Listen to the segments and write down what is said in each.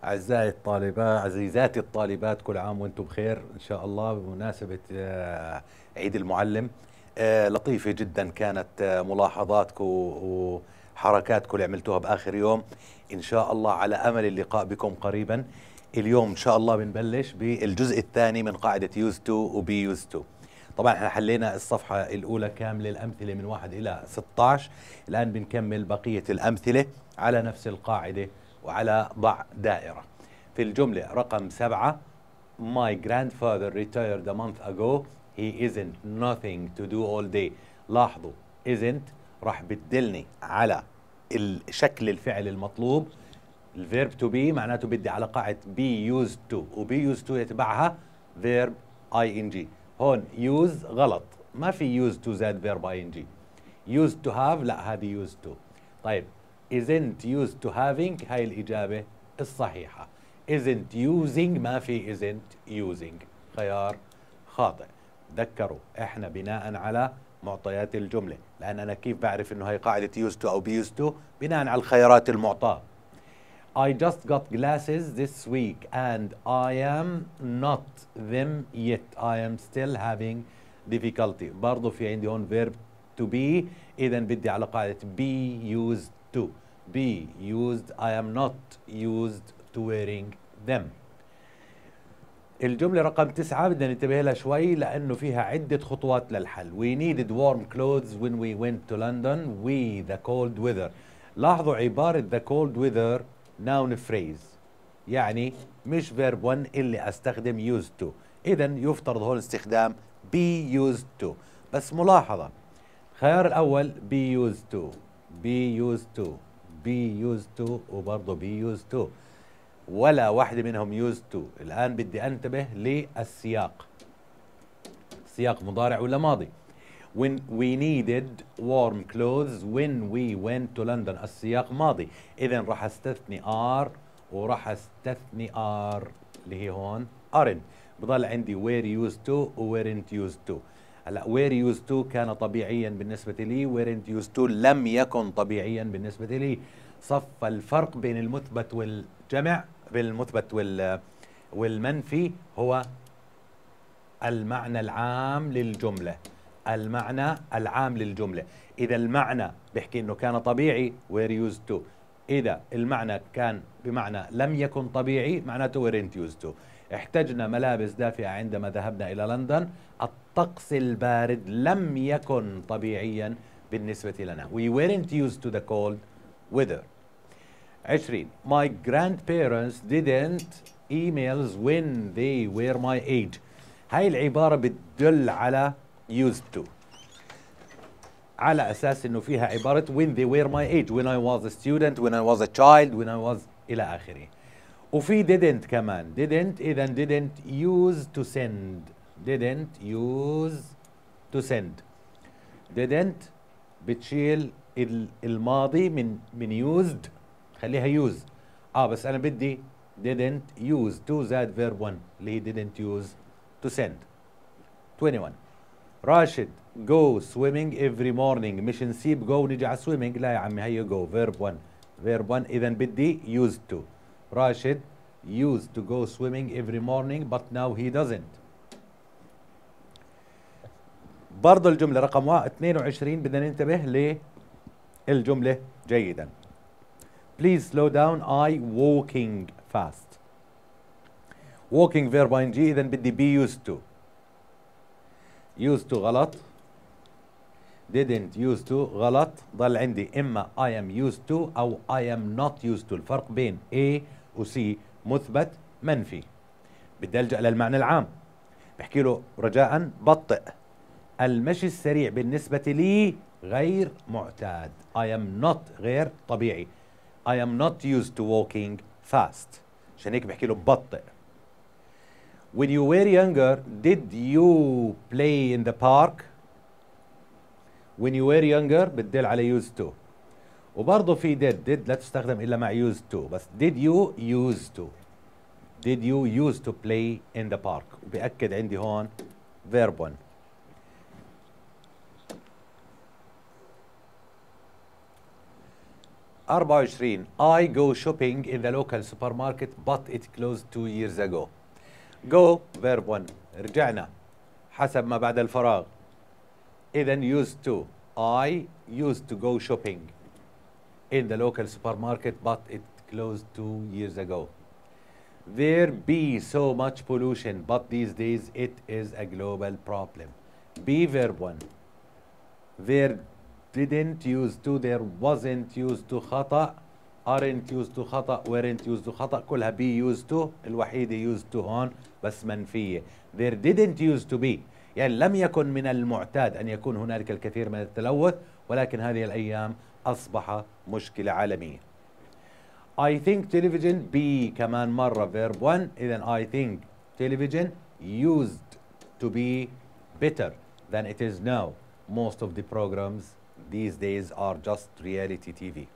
أعزائي الطالبات، عزيزاتي الطالبات، كل عام وأنتم بخير إن شاء الله بمناسبة عيد المعلم. لطيفة جدا كانت ملاحظاتكم وحركاتكم اللي عملتوها بآخر يوم. إن شاء الله على أمل اللقاء بكم قريبا. اليوم إن شاء الله بنبلش بالجزء الثاني من قاعدة يوز تو وبي يوز تو. طبعا احنا حلينا الصفحة الأولى كاملة الأمثلة من 1 إلى 16. الآن بنكمل بقية الأمثلة على نفس القاعدة وعلى ضع دائرة. في الجملة رقم 7: My grandfather retired a month ago. He isn't nothing to do all day. لاحظوا isn't راح بتدلني على الشكل الفعل المطلوب. الفيرب to be معناته بدي على قاعدة be used to، وبي used to يتبعها verb ing. هون use غلط، ما في used to زاد verb ing. used to have لا، هذه used to. طيب isn't used to having هاي الإجابة الصحيحة. isn't using ما في isn't using، خيار خاطئ. تذكروا احنا بناء على معطيات الجملة، لأن أنا كيف بعرف إنه هاي قاعدة used to أو be used to؟ بناء على الخيارات المعطاة. I just got glasses this week and I am not them yet. I am still having difficulty. برضو في عندي هون verb to be، إذا بدي على قاعدة be used to. be used. I am not used to wearing them. الجملة رقم 9 بدنا ننتبه لها شوي لأنه فيها عدة خطوات للحل. We needed warm clothes when we went to London with the cold weather. لاحظوا عبارة the cold weather noun phrase، يعني مش verb 1 اللي استخدم used to. إذا يفترض هون استخدام be used to. بس ملاحظة، الخيار الأول be used to، be used to، be used to، وبرضه be used to، ولا واحدة منهم used to. الآن بدي أنتبه للسياق، سياق مضارع ولا ماضي. When we needed warm clothes when we went to London، السياق ماضي، إذن راح استثني are وراح استثني are اللي هي هون aren't. بضل عندي were used to و weren't used to. هلا were used to كان طبيعيا بالنسبة لي، weren't used to لم يكن طبيعيا بالنسبة لي. صف الفرق بين المثبت والجمع، بين المثبت والمنفي هو المعنى العام للجملة. المعنى العام للجملة. إذا المعنى بيحكي إنه كان طبيعي were used to، إذا المعنى كان بمعنى لم يكن طبيعي معناته weren't used to. احتجنا ملابس دافئة عندما ذهبنا إلى لندن. الطقس البارد لم يكن طبيعيا بالنسبة لنا. We weren't used to the cold weather. 20: My grandparents didn't emails when they were my age. هاي العبارة بتدل على used to على أساس إنه فيها عبارة when they were my age، when I was a student، when I was a child، when I was إلى آخره. وفي didn't كمان، didn't إذا didn't use to send، didn't use to send. didn't بتشيل الماضي من used، خليها use. بس أنا بدي didn't use to زاد verb 1 اللي هي didn't use to send. 21: راشد go swimming every morning. مش نسيب go ونجي على swimming، لا يا عمي، هي go verb 1. verb 1 إذا بدي used to. راشد used to go swimming every morning but now he doesn't. برضه الجملة رقم 22 بدنا ننتبه للجملة جيدا. Please slow down I walking fast. walking verb ing إذا بدي be used to. used to غلط، didn't used to غلط. ضل عندي إما I am used to أو I am not used to. الفرق بين A و C مثبت منفي. بدي ألجأ للمعنى العام. بحكي له رجاء بطئ، المشي السريع بالنسبة لي غير معتاد. I am not غير طبيعي. I am not used to walking fast، عشان هيك بحكي له بطئ. When you were younger did you play in the park؟ when you were younger بتدل على used to، وبرضه في did لا تستخدم إلا مع used to. بس did you used to، did you used to play in the park، وبأكد عندي هون verb 1. 24 I go shopping in the local supermarket but it closed 2 years ago. Go verb 1 رجعنا حسب ما بعد الفراغ. إذن used to. I used to go shopping in the local supermarket but it closed 2 years ago. There be so much pollution but these days it is a global problem. Be verb 1. There didn't used to, there wasn't used to خطأ, aren't used to خطأ, weren't used to خطأ، كلها be used to، الوحيدة used to هون بس منفية. There didn't used to be، يعني لم يكن من المعتاد أن يكون هنالك الكثير من التلوث، ولكن هذه الأيام أصبح مشكلة عالمية. I think television be كمان مرة verb 1. إذن I think television used to be better than it is now. Most of the programs these days are just reality TV.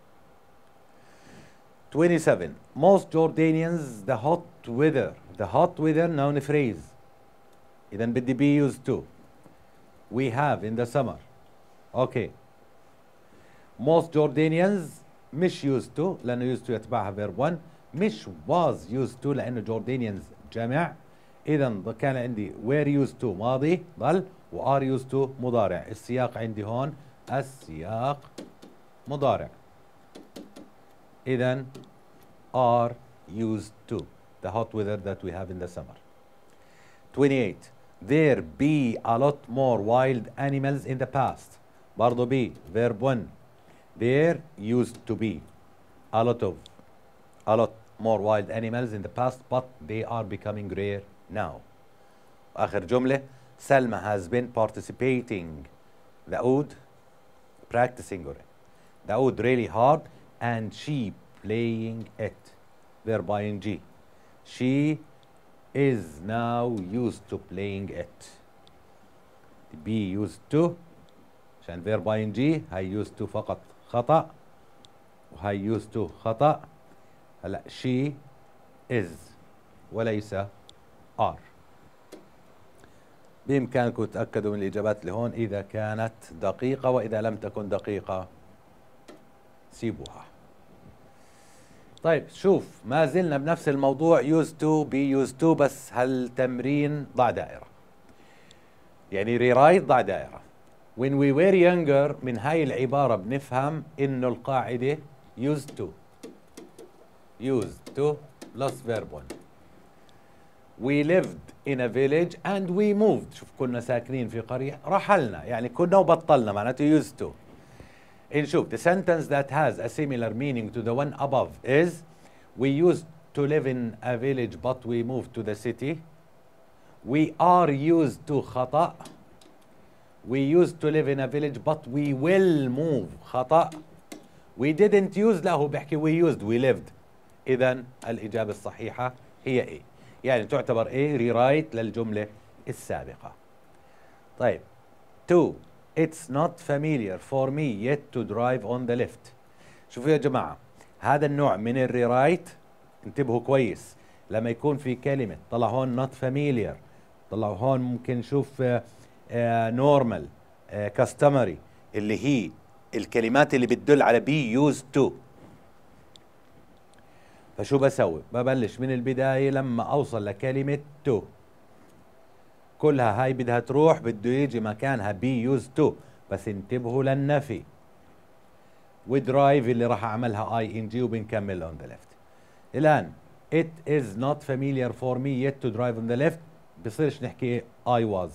27. Most Jordanians the hot weather noun phrase. إذن بدي be used to. We have in the summer. Okay. Most Jordanians مش used to لأنه used to يتبعها verb 1. مش was used to لأنه Jordanians جمع. إذن كان عندي were used to ماضي ضل و are used to مضارع. السياق عندي هون السياق مضارع. إذن are used to the hot weather that we have in the summer. 28. There be a lot more wild animals in the past. برضو be verb 1. There used to be a lot more wild animals in the past but they are becoming rare now. آخر جملة Salma has been participating the oud practicing the oud really hard and she playing it verb ing. She is now used to playing it. be used to عشان verb ing هاي used to فقط خطأ وهاي used to خطأ. هلا she is وليس are. بإمكانكم تتأكدوا من الإجابات اللي هون إذا كانت دقيقة، وإذا لم تكن دقيقة سيبوها. طيب شوف ما زلنا بنفس الموضوع used to be used to، بس هالتمرين ضع دائرة، يعني rewrite ضع دائرة. when we were younger من هاي العبارة بنفهم إنه القاعدة used to plus verb 1. we lived in a village and we moved. شوف كنا ساكنين في قرية رحلنا، يعني كنا وبطلنا معناته used to. نشوف the sentence that has a similar meaning to the one above is we used to live in a village but we moved to the city. we are used to خطأ. we used to live in a village but we will move خطأ. we didn't use، لا هو بيحكي we used we lived. إذن الإجابة الصحيحة هي إيه، يعني تعتبر إيه rewrite للجملة السابقة. طيب 2 It's not familiar for me yet to drive on the left. شوفوا يا جماعة هذا النوع من الريرايت انتبهوا كويس. لما يكون في كلمة طلع هون not familiar، طلع هون ممكن نشوف normal customary اللي هي الكلمات اللي بتدل على be used to. فشو بسوي؟ ببلش من البداية لما أوصل لكلمة to كلها هاي بدها تروح، بده يجي مكانها be used to، بس انتبهوا للنفي. ودرايف اللي راح أعملها ing وبنكمل on the left. الآن it is not familiar for me yet to drive on the left بصيرش نحكي I was.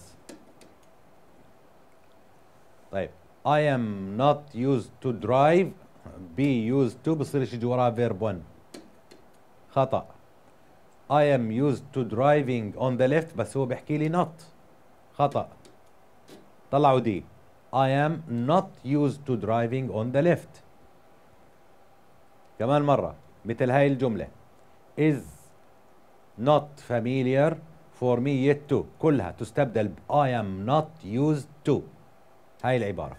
طيب I am not used to drive be used to بصيرش يجي وراها verb 1 خطأ. I am used to driving on the left بس هو بيحكي لي not خطأ. طلعوا دي I am not used to driving on the left. كمان مرة مثل هاي الجملة is not familiar for me yet to كلها تستبدل ب I am not used to. هاي العبارة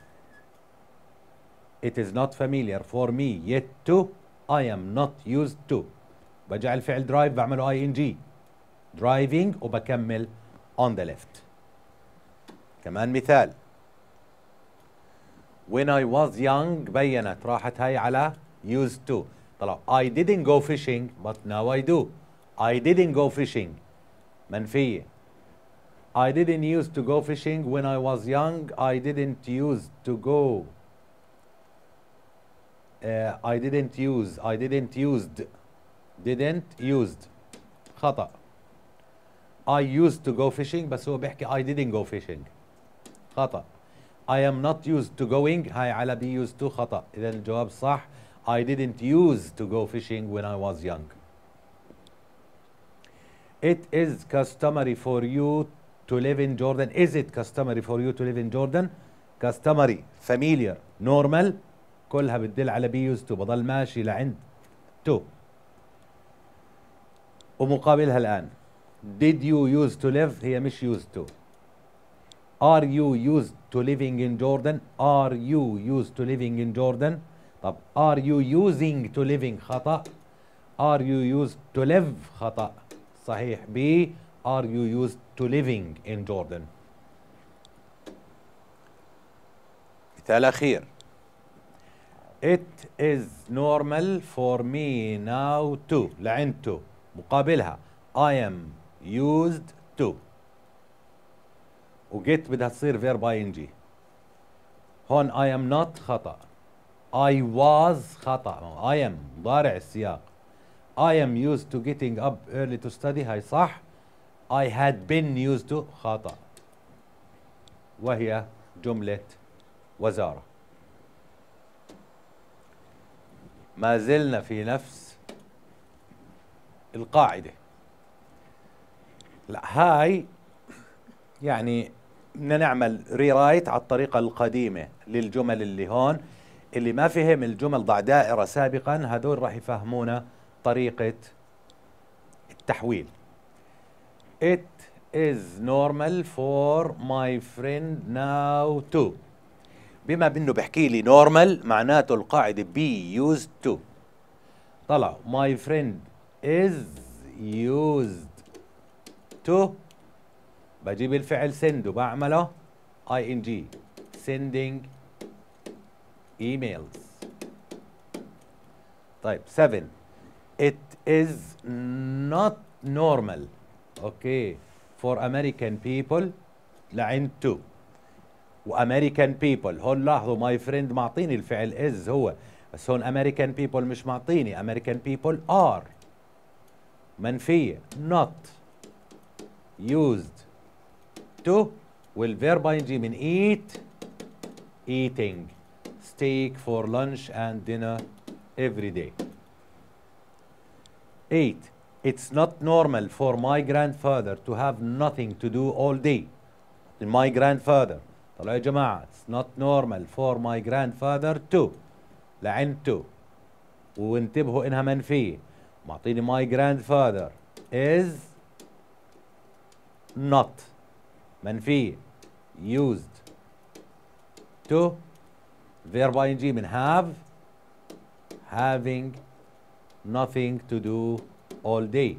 it is not familiar for me yet to I am not used to. بجعل فعل drive بعمله ing driving وبكمل on the left. كمان مثال when I was young بينت راحت هاي على used to. طلع I didn't go fishing but now I do. I didn't go fishing منفية. I didn't used to go fishing when I was young. I didn't used to go. I didn't used. Didn't used. خطأ. I used to go fishing بس هو بيحكي I didn't go fishing. خطأ. I am not used to going. هاي على be used to خطأ. إذا الجواب صح. I didn't used to go fishing when I was young. It is customary for you to live in Jordan. Is it customary for you to live in Jordan? Customary, familiar, normal كلها بتدل على be used to. بضل ماشي لعند to. ومقابلها الآن did you used to live هي مش used to. Are you used to living in Jordan? Are you used to living in Jordan? طب are you using to living خطأ. Are you used to live خطأ. صحيح B. Are you used to living in Jordan? مثال أخير. It is normal for me now to لعند to. مقابلها I am used to. وجيت بدها تصير verb ing. هون I am not خطأ. I was خطأ. I am ضارع السياق. I am used to getting up early to study هاي صح. I had been used to خطأ. وهي جملة وزارة. ما زلنا في نفس القاعدة. لا هاي يعني بدنا نعمل ريرايت على الطريقة القديمة للجمل اللي هون. اللي ما فهم الجمل ضع دائرة سابقا هذول راح يفهمونا طريقة التحويل. It is normal for my friend now to. بما بأنه بحكي لي normal معناته القاعدة be used to. طلع my friend is used to. بجيب الفعل send وبعمله ing sending emails. طيب 7 it is not normal okay for American people لعند to. وامريكان بيبل هون لاحظوا ماي فريند معطيني الفعل از هو بس هون امريكان بيبل مش معطيني. امريكان بيبل ار منفيه not used to. والفيرب يجي من eat eating steak for lunch and dinner every day. 8 it's not normal for my grandfather to have nothing to do all day. my grandfather طلعوا يا جماعة it's not normal for my grandfather to لعند to. وانتبهوا انها منفية. معطيني my grandfather is not منفية used to verb ing من have having nothing to do all day.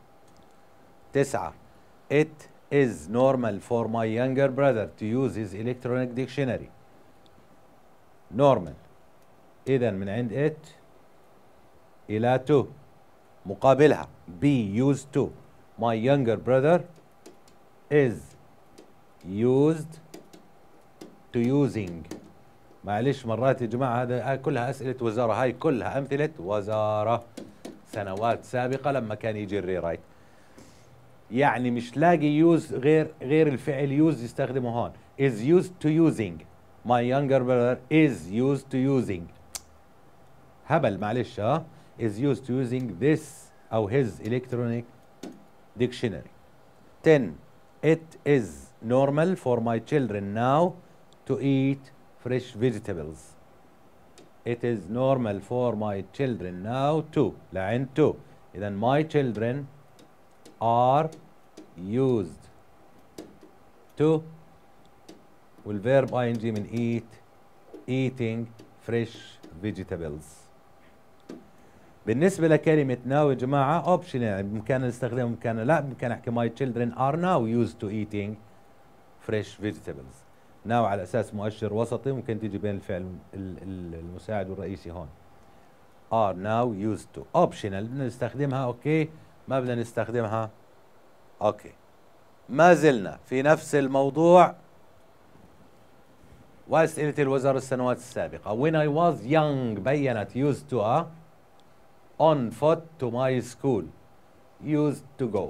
9 it is normal for my younger brother to use his electronic dictionary. normal إذن من عند it إلى to. مقابلها be used to. my younger brother is used to using. معلش مرات يا جماعة هذا كلها أسئلة وزارة. هاي كلها أمثلة وزارة سنوات سابقة لما كان يجي الريرايت. يعني مش لاقي يوز غير الفعل يوز يستخدمه هون. is used to using. my younger brother is used to using. هبل معلش ها. is used to using this أو his electronic dictionary. 10 it is normal for my children now to eat fresh vegetables. it is normal for my children now to لعند to. إذا my children are used to والverb ing من eat eating fresh vegetables. بالنسبة لكلمة now يا جماعة optional يعني بإمكاننا نستخدمها بإمكاننا لا. بإمكاننا أحكي my children are now used to eating fresh vegetables. now على أساس مؤشر وسطي ممكن تيجي بين الفعل المساعد والرئيسي هون. are now used to. optional بدنا نستخدمها اوكي، ما بدنا نستخدمها اوكي. ما زلنا في نفس الموضوع وأسئلة الوزارة السنوات السابقة. when I was young بينت used to on foot to my school used to go.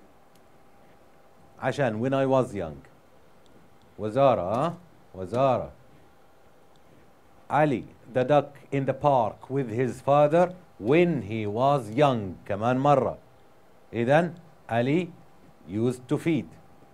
عشان when I was young وزارة علي the duck in the park with his father when he was young كمان مرة. إذن علي used to feed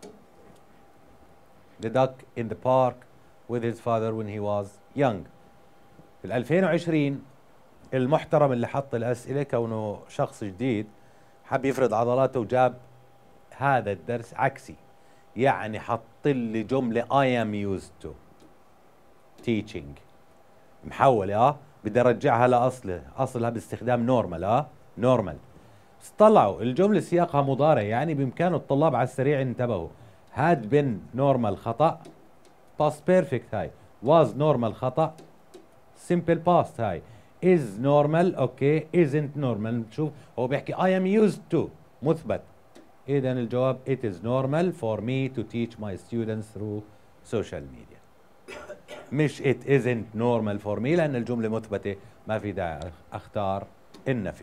the duck in the park with his father when he was young. في 2020 المحترم اللي حط الأسئلة كونه شخص جديد حب يفرض عضلاته وجاب هذا الدرس عكسي، يعني حط لي جملة I am used to teaching محولة بدي ارجعها اصلها باستخدام نورمال نورمال. بس طلعوا الجملة سياقها مضارع، يعني بامكانه الطلاب على السريع انتبهوا. had been normal خطأ، past perfect هاي، was normal خطأ، simple past هاي، is normal اوكي، isn't normal. شوف هو بيحكي I am used to مثبت، اذا الجواب it is normal for me to teach my students through social media. مش it isn't normal for me لأن الجملة مثبتة ما في داعي اختار النفي.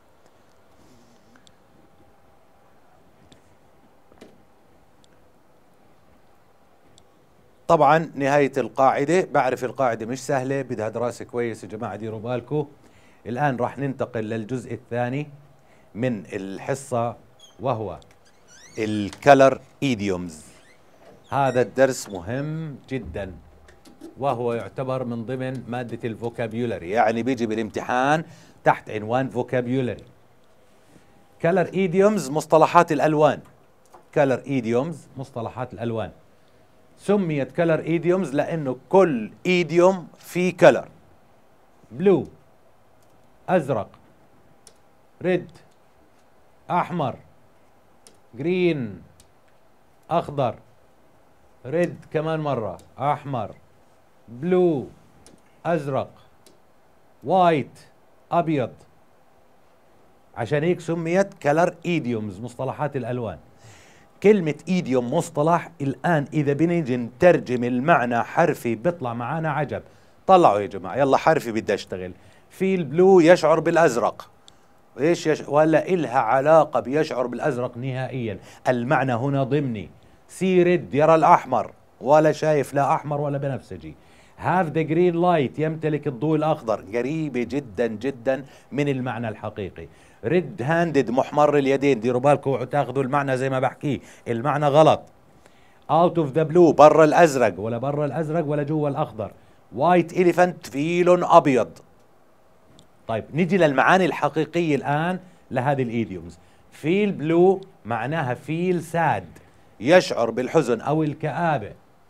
طبعا نهاية القاعدة، بعرف القاعدة مش سهلة بدها دراسة كويس يا جماعة ديروا بالكم. الآن راح ننتقل للجزء الثاني من الحصة وهو الكلر ايديومز. هذا الدرس مهم جدا وهو يعتبر من ضمن مادة الفوكابيولري، يعني بيجي بالامتحان تحت عنوان فوكابيولري. كلر ايديومز مصطلحات الألوان. كلر ايديومز مصطلحات الألوان. سميت كلر ايديومز لأنه كل ايديوم فيه كلر. بلو أزرق، ريد أحمر، جرين أخضر، ريد كمان مرة أحمر، بلو أزرق، وايت أبيض. عشان هيك سميت كلر ايديومز مصطلحات الألوان. كلمة ايديوم مصطلح. الآن إذا بنيجي نترجم المعنى حرفي بيطلع معانا عجب. طلعوا يا جماعة يلا حرفي بدي أشتغل. في البلو يشعر بالأزرق، ولا إلها علاقة بيشعر بالأزرق نهائيا، المعنى هنا ضمني. سي ريد يرى الأحمر، ولا شايف لا أحمر ولا بنفسجي. هاف ذا جرين لايت يمتلك الضوء الأخضر، قريبة جدا جدا من المعنى الحقيقي. ريد هاندد محمر اليدين، ديروا بالكم تاخذوا المعنى زي ما بحكيه، المعنى غلط. اوت اوف ذا بلو برا الأزرق، ولا برا الأزرق ولا جوا الأخضر. وايت إليفانت فيل أبيض. طيب نجي للمعاني الحقيقية الآن لهذه الإيديومز. فيل بلو معناها فيل ساد، يشعر بالحزن أو الكآبة.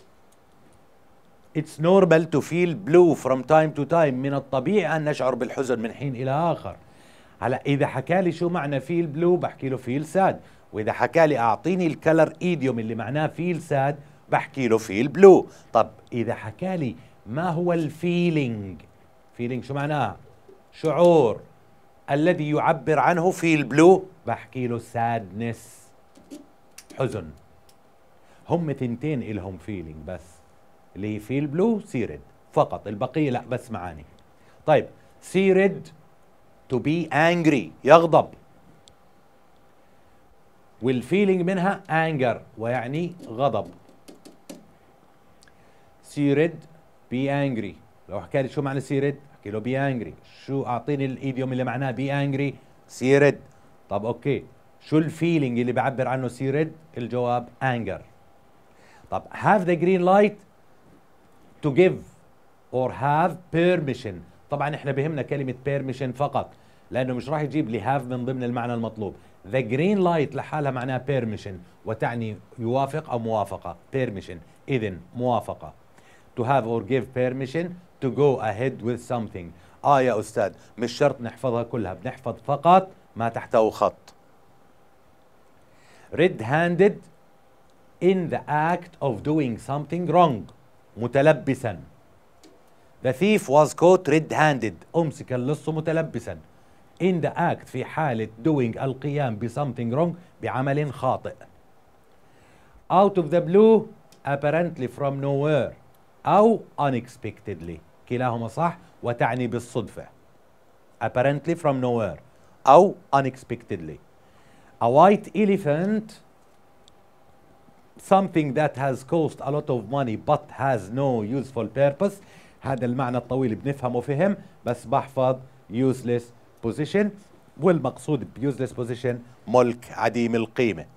It's normal to feel blue from time to time. من الطبيعي أن نشعر بالحزن من حين إلى آخر. هلا إذا حكى لي شو معنى فيل بلو بحكي له فيل ساد، وإذا حكى لي أعطيني الكلر إيديوم اللي معناه فيل ساد بحكي له فيل بلو. طب إذا حكى لي ما هو الفيلينج، فيلينج شو معناها؟ شعور الذي يعبر عنه فيل بلو بحكي له سادنس، حزن. هم ثنتين إلهم فيلينج بس، اللي هي فيل بلو سيرد فقط، البقية لا بس معاني. طيب سيرد to be angry يغضب، والفيلينج منها anger ويعني غضب. سيرد be angry. لو حكى لي شو معنى سيرد احكي له be angry. شو اعطيني الايديوم اللي معناه be angry؟ سيرد. طب اوكي شو الفيلينج اللي بعبر عنه سيرد؟ الجواب anger. طب have the green light to give or have permission. طبعا احنا بهمنا كلمة permission فقط لانه مش راح يجيب لي have من ضمن المعنى المطلوب. the green light لحالها معناها permission وتعني يوافق او موافقة. permission اذن موافقة. to have or give permission to go ahead with something. يا استاذ مش شرط نحفظها كلها، بنحفظ فقط ما تحته خط. red handed in the act of doing something wrong، متلبسا. The thief was caught red-handed. أمسك اللص متلبسا. In the act في حالة doing القيام ب something wrong بعمل خاطئ. Out of the blue apparently from nowhere أو unexpectedly كلاهما صح وتعني بالصدفة. Apparently from nowhere أو unexpectedly. A white elephant something that has cost a lot of money but has no useful purpose. هذا المعنى الطويل بنفهمه فهم بس بحفظ useless position والمقصود ب useless position ملك عديم القيمة.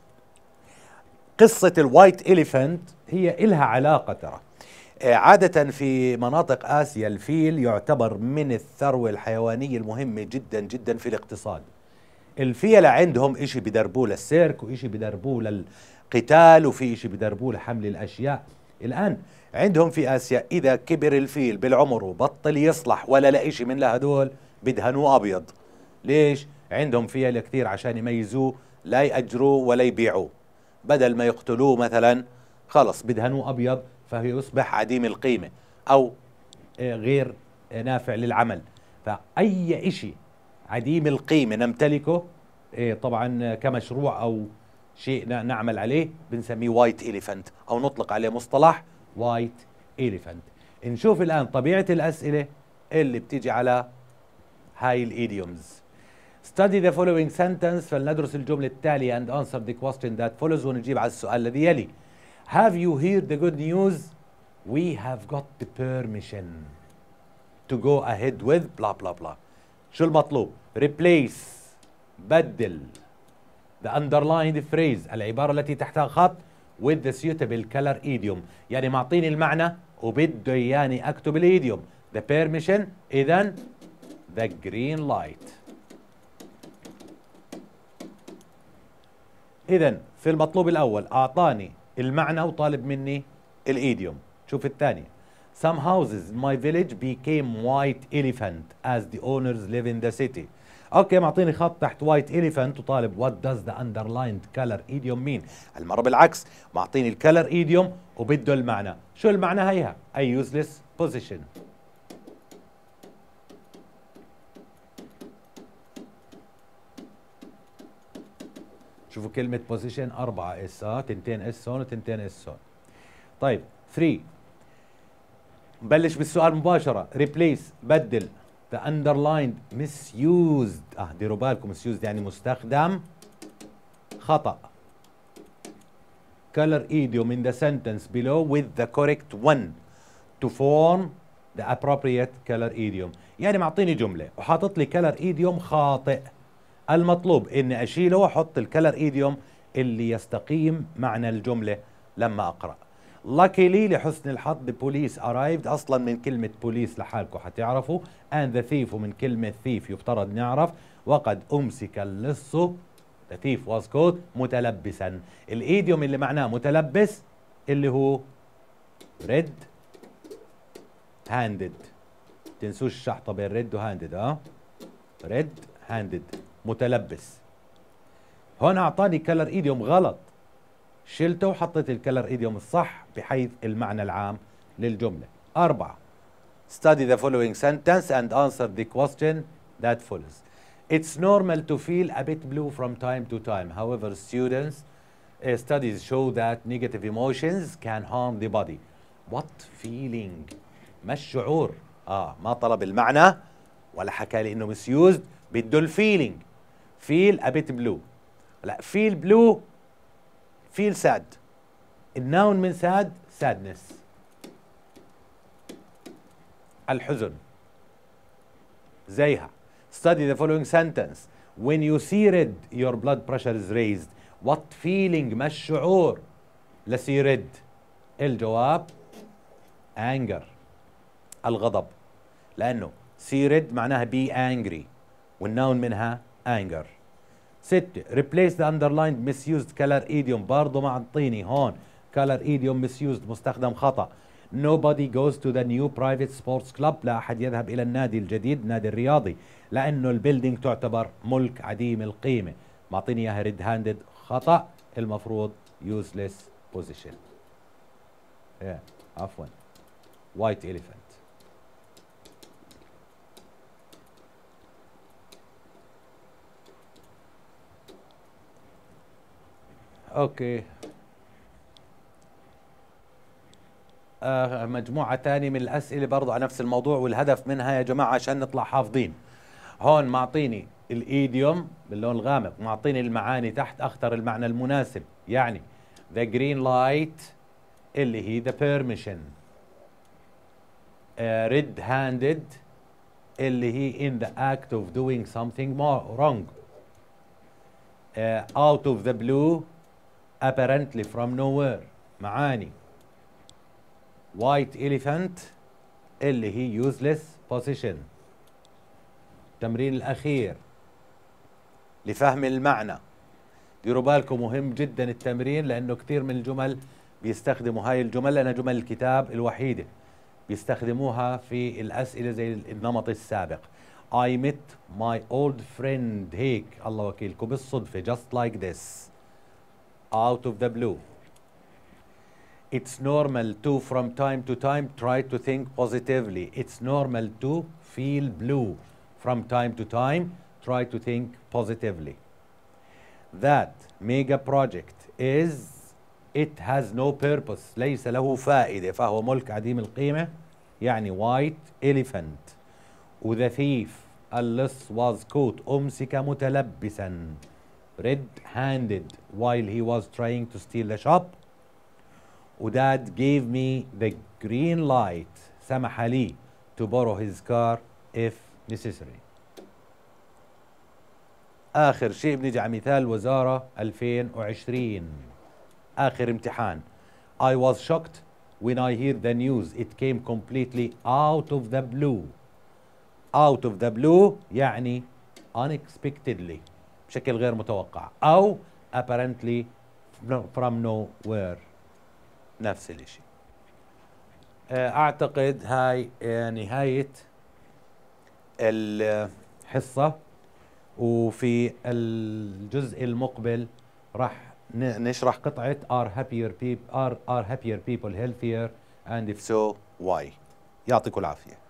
قصة الوايت إليفانت هي إلها علاقة ترى. عادة في مناطق آسيا الفيل يعتبر من الثروة الحيوانية المهمة جدا جدا في الاقتصاد. الفيلة عندهم إشي بدربوه للسيرك وإشي بدربوه للقتال وفي إشي بدربوه لحمل الأشياء. الآن عندهم في آسيا إذا كبر الفيل بالعمر وبطل يصلح ولا لا إشي من هدول بدهنوه أبيض. ليش؟ عندهم فيلة كثير عشان يميزوه لا يأجروه ولا يبيعوه. بدل ما يقتلوه مثلا خلص بدهنوه أبيض فهو يصبح عديم القيمة أو غير نافع للعمل. فأي إشي عديم القيمة نمتلكه طبعا كمشروع أو شيء نعمل عليه بنسميه وايت إليفانت أو نطلق عليه مصطلح وايت إليفانت. نشوف الآن طبيعة الأسئلة اللي بتيجي على هاي الإيديومز. Study the following sentence فلندرس الجملة التالية and answer the question that follows ونجيب على السؤال الذي يلي. Have you heard the good news? We have got the permission to go ahead with blah blah blah. شو المطلوب؟ replace بدل the underlined phrase العبارة التي تحتها خط with the suitable color idiom. يعني معطيني المعنى وبده إياني أكتب الإيديوم. the permission إذن the green light. إذن في المطلوب الأول أعطاني المعنى وطالب مني الإيديوم. شوف الثانية. Some houses in my village became white elephant as the owners live in the city. اوكي معطيني خط تحت white elephant وطالب what does the underlined color idiom mean. المرة بالعكس معطيني الكلر idiom وبده المعنى. شو المعنى هيها؟ a useless position. شوفوا كلمة position 4 اس تنتين اس هون وتنتين اس هون. طيب 3 نبلش بالسؤال مباشرة. replace بدل the underlined misused ديروا بالكم misused يعني مستخدم خطأ color idiom in the sentence below with the correct one to form the appropriate color idiom. يعني معطيني جملة وحاطط لي color idiom خاطئ. المطلوب اني اشيله واحط الكلر ايديوم اللي يستقيم معنى الجملة لما اقرأ. luckily لحسن الحظ the police arrived اصلا من كلمة police لحالكم حتعرفوا and the thief ومن كلمة thief يفترض نعرف وقد امسك اللص the thief was caught متلبسا. الايديوم اللي معناه متلبس اللي هو red handed. تنسوش الشحطة بين red و handed. red handed متلبس. هون اعطاني كلر ايديوم غلط شلته وحطيت الكلر ايديوم الصح بحيث المعنى العام للجملة. 4 study the following sentence and answer the question that follows. It's normal to feel a bit blue from time to time. However, studies show that negative emotions can harm the body. What feeling؟ ما الشعور؟ ما طلب المعنى ولا حكى لي انه misused بده الفيلينج. feel a bit blue. لا feel blue feel sad. النون من sad sadness الحزن زيها. study the following sentence. when you see red your blood pressure is raised. what feeling ما الشعور لسي red؟ الجواب anger الغضب لأنه see red معناها be angry والنون منها anger. 6 replace the underlined misused color idiom. برضو معطيني هون color idiom misused مستخدم خطأ. nobody goes to the new private sports club. لا أحد يذهب إلى النادي الجديد النادي الرياضي لأنه البيلدينج تعتبر ملك عديم القيمة. معطيني إياها red handed خطأ المفروض useless position. عفوا white elephant. اوكي. مجموعة تانية من الأسئلة برضو على نفس الموضوع، والهدف منها يا جماعة عشان نطلع حافظين. هون معطيني الإيديوم باللون الغامق، معطيني المعاني تحت، أختار المعنى المناسب. يعني the green light اللي هي the permission، red handed اللي هي in the act of doing something wrong، out of the blue apparently from nowhere معاني. white elephant اللي هي useless position. التمرين الأخير لفهم المعنى، ديروا بالكم مهم جدا التمرين، لأنه كثير من الجمل بيستخدموا هاي الجمل، لأنها جمل الكتاب الوحيدة بيستخدموها في الأسئلة زي النمط السابق. I met my old friend هيك الله وكيلكم بالصدفة just like this out of the blue. It's normal to from time to time try to think positively. It's normal to feel blue from time to time try to think positively. That mega project is it has no purpose ليس له فائدة فهو ملك عديم القيمة، يعني white elephant. وthe thief اللص was caught أمسك متلبسا red handed while he was trying to steal the shop. وداد gave me the green light سمح لي to borrow his car if necessary. آخر شيء بنيجي على مثال وزارة 2020 آخر امتحان. I was shocked when I hear the news it came completely out of the blue. out of the blue يعني unexpectedly بشكل غير متوقع، أو apparently from nowhere نفس الشيء. أعتقد هاي نهاية الحصة، وفي الجزء المقبل راح نشرح قطعة are happier people healthier and if so why. يعطيكم العافية.